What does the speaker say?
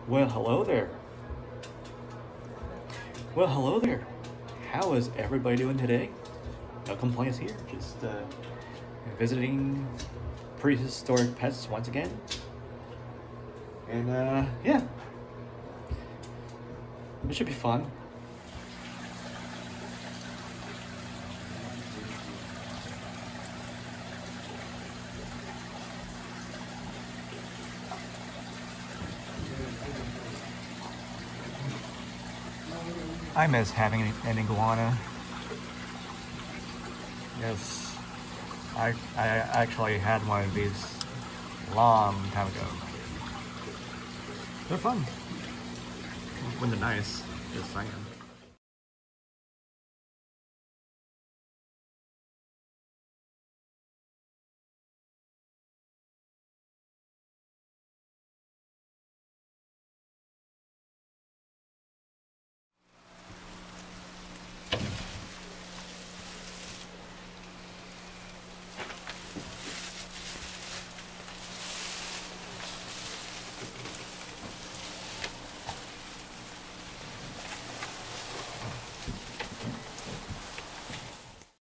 Well, hello there. Well, hello there. How is everybody doing today? No complaints here. Just visiting Prehistoric Pets once again. And yeah, it should be fun. I miss having an iguana. Yes, I actually had one of these long time ago. They're fun when they're nice, just saying.